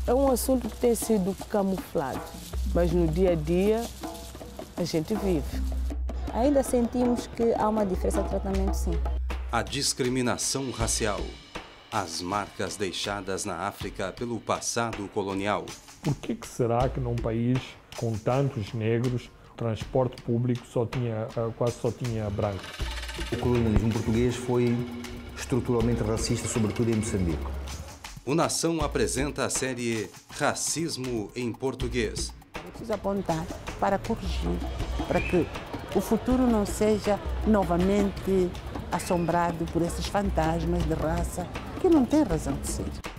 É um assunto que tem sido camuflado, mas no dia a dia a gente vive. Ainda sentimos que há uma diferença de tratamento, sim. A discriminação racial. As marcas deixadas na África pelo passado colonial. Por que será que num país com tantos negros, o transporte público quase só tinha brancos? O colonialismo português foi estruturalmente racista, sobretudo em Moçambique. O Nação apresenta a série Racismo em Português. É preciso apontar para corrigir, para que o futuro não seja novamente assombrado por esses fantasmas de raça que não têm razão de ser.